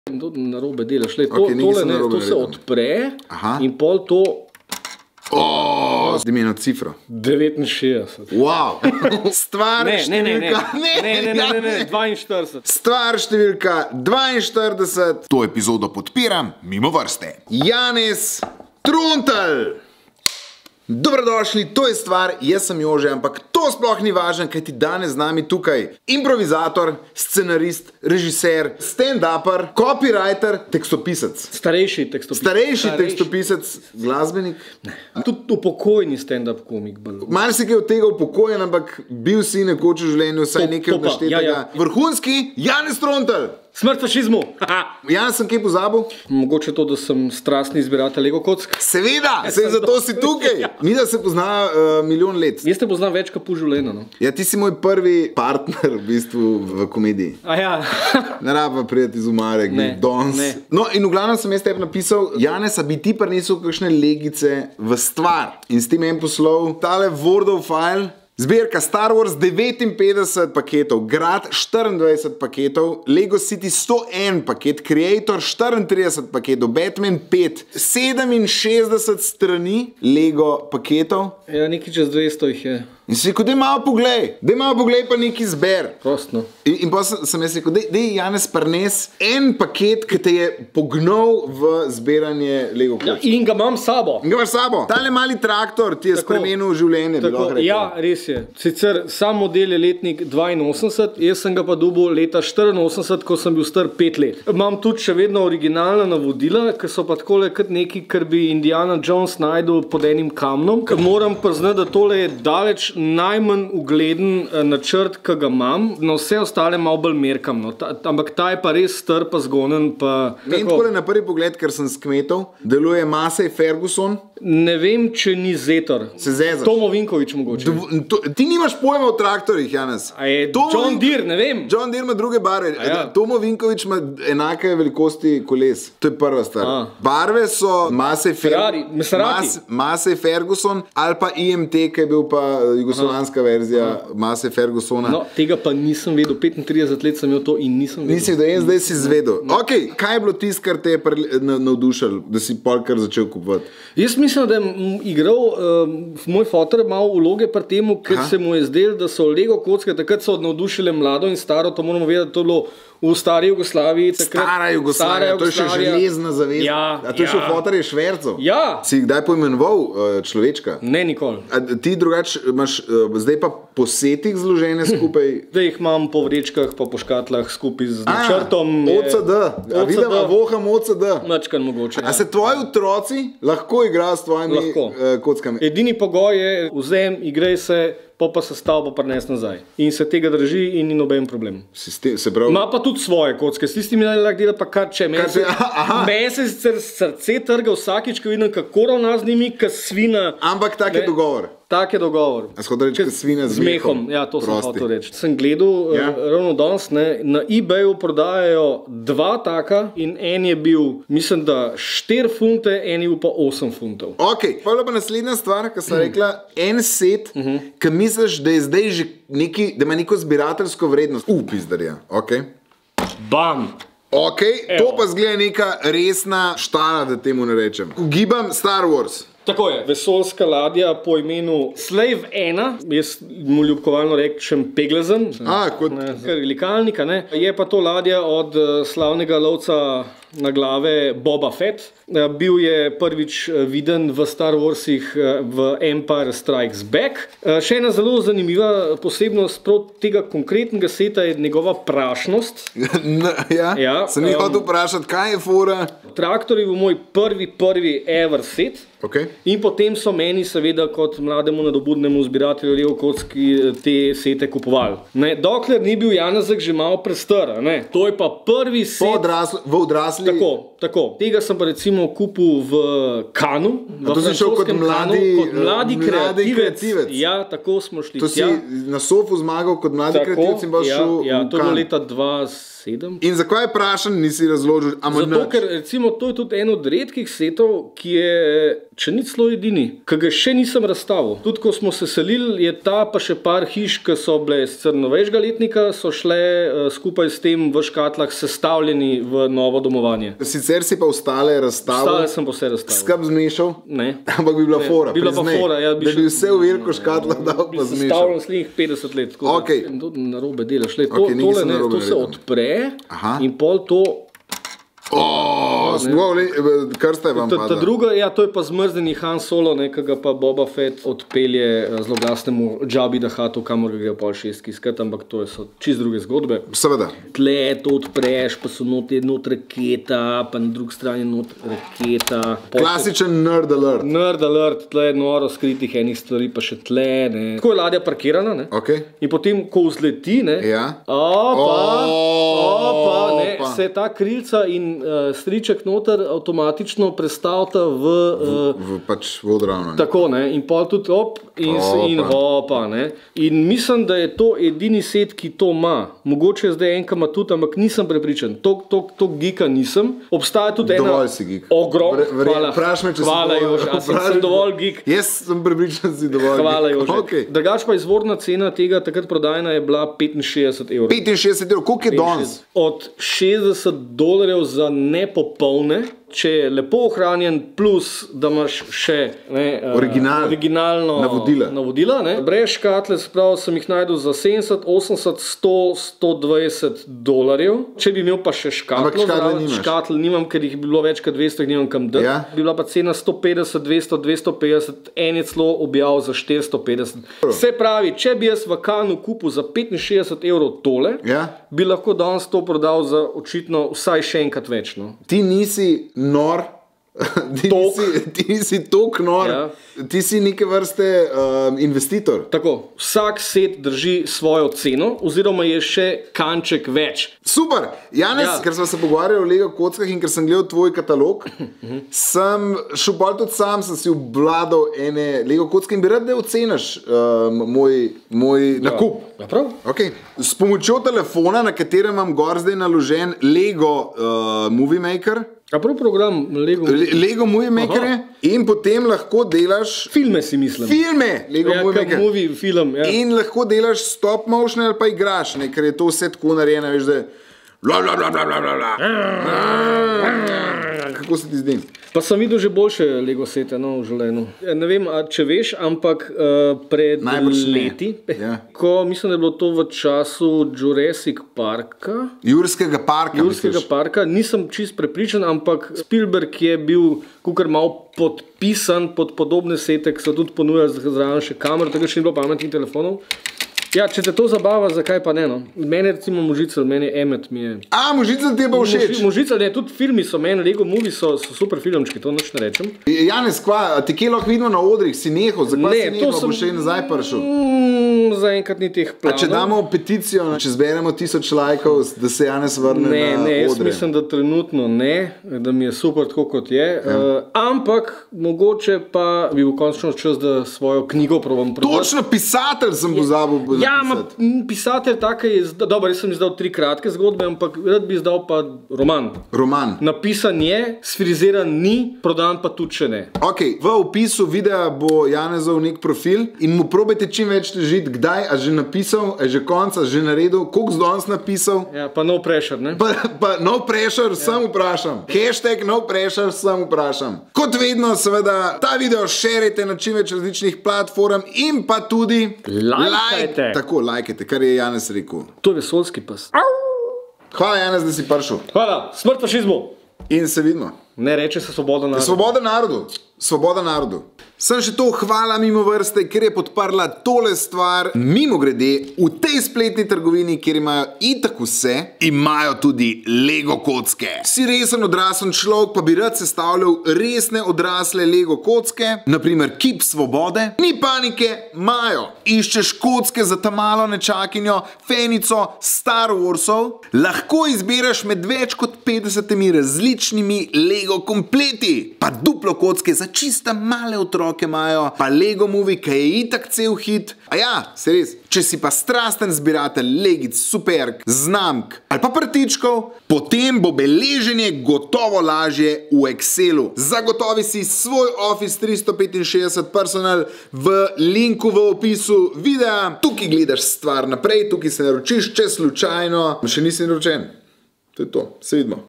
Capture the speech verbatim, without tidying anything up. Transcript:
To narobe delaš. Lej, to, okay, tole, ne, to se odpre. Aha. In pol to... Oh, zdaj mi eno cifro. devetinšestdeset. Wow. Stvar ne, številka... Ne, ne, ne, ne, ne, ne, ne, ne, dvainštirideset. Stvar številka dvainštirideset. To epizodo podpiram mimo vrste. Janez Truntelj. Dobrodošli, to je Stvar, jaz sem Jože, ampak to sploh ni važno, kaj ti danes z nami tukaj improvizator, scenarist, režiser, stand-upper, copywriter, tekstopisec. Starejši tekstopisec. Starejši, Starejši. tekstopisec, glasbenik. Ne. Tudi upokojni stand-up komik. Malo si kaj od tega upokojen, ampak bil si nekoč v življenju vsaj to, nekaj od naštetega. Ja, ja. Vrhunski Janez Truntelj. Smrt fašizmu! Janez, sem kaj pozabil? Mogoče to, da sem strastni izbiratelj Lego kock. Seveda, sej zato si tukaj. Mi da se pozna uh, milijon let. Jaz te poznam več kot pol življenja, no? Ja, ti si moj prvi partner v bistvu v komediji. A ja. Ne raba prijeti iz umare, dons. Ne. No, in v glavnem sem jaz tebi napisal, Janez, a bi ti prinesel kakšne legice v Stvar. In s tem en poslov, tale Wordov file, zbirka Star Wars devetinpetdeset paketov, Grad štiriindvajset paketov, Lego City sto en paket, Creator štiriintrideset paketov, Batman pet, sedeminšestdeset strani Lego paketov. Ja, nekaj čez dvesto jih je. In si rekel, daj malo poglej, daj malo poglej pa nekaj zber. Prostno. In, in pa sem jaz rekel, daj Janez prines en paket, ki te je pognal v zbiranje Lego kock. Ja, in ga imam s sabo. In ga imaš s sabo. Tale mali traktor ti je spremenil življenje. Tako, ja, res je. Sicer sam model je letnik dvainosemdeset, jaz sem ga pa dobil leta štiriinosemdeset, ko sem bil star pet let. Imam tudi še vedno originalna navodila, ki so pa takole kot neki, kar bi Indiana Jones najdel pod enim kamnom. Moram priznati, da tole je daleč najmanj ugleden načrt, ki ga imam. Na vse ostale malo bolj merkam. No. Ta, ampak ta je pa res star, pa zgonen. Pa, Meni takole na prvi pogled, ker sem s kmetov, deluje Massey Ferguson. Ne vem, če ni Zetor. Se zezaš. Tomo Vinkovič mogoče. Do, to, ti nimaš pojma o traktorjih, Janez. A je Tomo John Deere, ne vem. John Deere ima druge barve. Ja. Tomo Vinkovič ima enake velikosti koles. To je prva stvar. A. Barve so Massey Ferguson, Mas, Massey Ferguson ali pa I M T, ki je bil pa jugoslovanska verzija Massey Fergusona. No, tega pa nisem vedel. petintrideset let sem imel to in nisem vedel. Nisi vedel, zdaj si izvedel. No. Ok, kaj je bilo tisto, kar te je navdušalo, da si polkar začel kupovati? Jaz mislim, da je igral uh, moj fotor malo vloge pri temu, ker se mu je zdel, da so Lego kocke, takrat so navdušile mlado in staro, to moramo vedeti, to je bilo v stari Jugoslaviji. Takrat, stara Jugoslavija, to je še železna zaveza. Ja, a to je ja. še fotor je švercov. Ja. Si kdaj poimenoval uh, človečka? Ne, nikoli. A ti drugač imaš uh, zdaj pa po setih zložene skupaj? Zdaj jih imam po vrečkah, pa po škatlah skupaj z načrtom. O C D. A vidim, a voham O C D. Mačkan mogoče. A se tvoji otroci lahko igrajo s tvojimi uh, kockami? Edini pogoj je, vzem, igraj se, pa pa se stav, pa prines nazaj. In se tega drži in ni noben problem. Sistem, se pravi... Ma pa tudi svoje kocke. S tistimi lahko dela pa kar če. Meni se, se sicer srce trga vsakič, ko vidim, kako ravna z njimi, ka svina. Ampak tak je dogovor. Tak je dogovor. A shoda reči, ka svina z mehom. Ja, to sem hotel reči. Sem gledal ja. uh, ravno danes, ne, na eBayu prodajajo dva taka in en je bil, mislim, da štiri funte, en je bil pa osem funtov. Ok, pa je pa naslednja stvar, ko sem mm. rekla, en set, mm -hmm. ki misliš, da je zdaj že neki, da ima neko zbirateljsko vrednost. U, pizdarja, ok. Bam! Ok, Evo. To pa zgleda neka resna štala, da temu ne rečem. Ugibam Star Wars. Tako je, vesoljska ladja po imenu Slave ena, jaz mu ljubkovalno rečem Peglezen, A, kot... ne, likalnika, ne. Je pa to ladja od uh, slavnega lovca na glave Boba Fett. Uh, bil je prvič uh, viden v Star Warsih uh, v Empire Strikes Back. Uh, še ena zelo zanimiva posebnost prav tega konkretnega seta je njegova prašnost. ja, ja, sem jih um, hotel vprašati, kaj je fora? Traktor je bil moj prvi, prvi ever set. Okay. In potem so meni seveda kot mlademu nadobudnemu zbiratelju Lego kock te sete kupovali. Ne, dokler ni bil Janezek že malo prestar, ne. To je pa prvi set... Po odrasli, v odrasli... Tako, tako. Tega sem pa recimo kupil v Kanu, v francoskem Kanu, kot mladi kreativec. kreativec. Ja, tako smo šli. To si ja. na sofu zmagal kot mladi tako, kreativec in pa ja, šel ja, v to je bilo leta dva sedem. In zakaj je prašen, nisi razložil? Zato, ker recimo to je tudi en od redkih setov, ki je če ni celo edini, ki ga še nisem razstavil. Tudi ko smo se selili, je ta pa še par hiš, ki so bile sicer novejšega letnika, so šle uh, skupaj s tem v škatlah sestavljeni v novo domovanje. Sicer si pa ostale razstavil? Ostale sem pa vse razstavil. Skap zmešal? Ne. Ampak bi bila ne. fora, bi bila priznaj. Fora, ja, bi da bi vse v veliko škatlah dal pa zmešal. Sestavljam slih petdeset let. Okay. To narobe delaš. Le, okay, to, tole, ne, to se odpre Aha. in pol to... Oh, kar ste vam ta, ta druga, ja, to je pa zmrzneni Han Solo, ne, ki ga pa Boba Fett odpelje zloglasnemu Jabbi the Huttu, kamor ga gre pol šestki skat, ampak to so čist druge zgodbe. Seveda. Tle to odpreš, pa so not, not raketa, pa na drugi strani not raketa. Klasičen nerd alert. Nerd alert, tle je noro skritih enih stvari, pa še tle, ne. Tako je ladja parkirana, ne. Okay. In potem, ko vzleti, ne, ja. opa, oh, opa, ne, opa. se ta krilca in Uh, striček noter avtomatično prestavta v... Uh, v, v pač vodravno. Tako, ne, in pol tudi op in, opa. in opa, ne. In mislim, da je to edini set, ki to ima. Mogoče je zdaj enka ima tudi, ampak nisem prepričan. Tok, tok, tok gika nisem. Obstaja tudi ena... Dovolj si gik. Ogrom. Hvala. Praš me, če hvala, si Jož, a sem, sem dovolj gik. Jaz sem prepričan, si dovolj hvala, gik. Jož. Okay. Drugač pa izvorna cena tega takrat prodajna je bila petinšestdeset evrov. petinšestdeset evrov, koliko je danes? Od šestdeset dolarjev za nepopolne, če je lepo ohranjen, plus da imaš še ne, Original. originalno navodila. navodila ne. Brez škatle, sprav sem jih najdel za sedemdeset, osemdeset, sto, sto dvajset dolarjev. Če bi imel pa še škatlo, škatle, škatle nimam, ker jih bi bilo več kot dvesto, nimam kam dati. Ja. Bi bila pa cena sto petdeset, dvesto, dvesto petdeset, en je celo objavil za štiristo petdeset. Se pravi, če bi jaz v Kanu kupil za petinšestdeset evrov tole, ja. bi lahko danes to prodal za očitno vsaj še enkrat več. No. Ti nisi nor, ti nisi, ti nisi tok nor, ja. Ti si neke vrste um, investitor. Tako, vsak set drži svojo ceno, oziroma je še kanček več. Super, Janez, ja. Ker smo se pogovarjali o Lego kockah in ker sem gledal tvoj katalog, sem šel bolj tudi sam, sem si obvladal ene Lego kocke in bi rad, da oceniš um, moj, moj ja. nakup. Ja, prav. Okay. S pomočjo telefona, na katerem imam gor zdaj naložen Lego uh, Movie Maker, A prav program Lego, Le Lego Movie Maker je, in potem lahko delaš filme, si mislim. Filme, Lego ja, Movie Maker. Movie, film, ja. In lahko delaš stop motion ali pa igraš, ne, ker je to vse tako narejeno, veš, da je bla bla bla bla bla bla bla. Kako se ti zdi? Pa sem videl že boljše Lego sete, no, v življenju. Ne vem, a, če veš, ampak uh, pred Najbrž leti, ja. ko mislim, da je bilo to v času Jurassic Parka, Jurskega parka, Jurskega misliš? parka, nisem čist prepričan, ampak Spielberg je bil kukar malo podpisan pod podobne sete, ki so tudi ponujali zraven še kamer, tako še ni bilo pametnih telefonov. Ja, če te to zabava, zakaj pa ne, no? Mene recimo Možicelj, meni Emmet mi je... A, Možicelj ti je pa všeč? Možicelj, ne, tudi filmi so meni, Lego Movie so, so super filmčki, to nič ne rečem. Janez, kva, ti kje lahko vidimo na odrih, si nehal, zakaj si nehal, sem... bo še nazaj prišel? Mm, zaenkrat ni teh planov. A če damo peticijo, če zberemo tisoč lajkov, da se Janez vrne ne, na ne, jaz odre? mislim, da trenutno ne, da mi je super tako, kot je. Ja. Uh, ampak, mogoče pa bi bil končno čas, da svojo knjigo probam prodati. Točno, pisatelj sem pozabil. Ja, ma, pisatelj tako je, dobro, jaz sem izdal tri kratke zgodbe, ampak rad bi izdal pa roman. Roman. Napisan je, sfriziran ni, prodan pa tudi še ne. Ok, v opisu videa bo Janezov nek profil in mu probajte čim več težiti, kdaj, a že napisal, a že konc, a že naredil, koliko danes napisal. Ja, pa no pressure, ne? Pa, pa no pressure, ja. Sem vprašam. Hashtag no pressure, sem vprašam. Kot vedno, seveda, ta video šerite na čim več različnih platform in pa tudi lajkajte. Like, tako, lajkajte, kar je Janez rekel. To je vesoljski pas. Hvala, Janez, da si prišel. Hvala, smrt fašizmu. In se vidimo. Ne reče se svoboda narodu. Svoboda narodu. Svoboda narodu. Sem še to hvala mimo vrste, ker je podprla tole stvar. Mimo grede, v tej spletni trgovini, kjer imajo itak vse, imajo tudi Lego kocke. Si resen odraslen človek, pa bi rad sestavljal resne odrasle Lego kocke, naprimer kip svobode. Ni panike, imajo. Iščeš kocke za ta malo nečakinjo, fenico Star Warsov, lahko izbiraš med več kot petdesetimi različnimi Lego kompleti, pa duplo kocke za čista male otroke imajo, pa Lego Movie, ki je itak cel hit. A ja, se res, če si pa strasten zbiratelj legic, superk, znamk ali pa prtičkov, potem bo beleženje gotovo lažje v Excelu. Zagotovi si svoj Office tristo petinšestdeset personal v linku v opisu videa. Tukaj gledaš stvar naprej, tukaj se naročiš, če slučajno še nisi naročen. To je to, se vidimo.